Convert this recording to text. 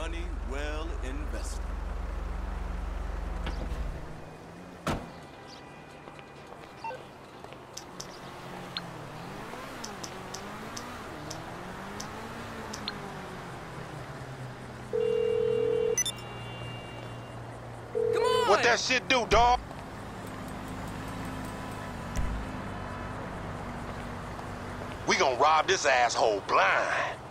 money well invested. Come on! What that shit do, dawg? We gonna rob this asshole blind.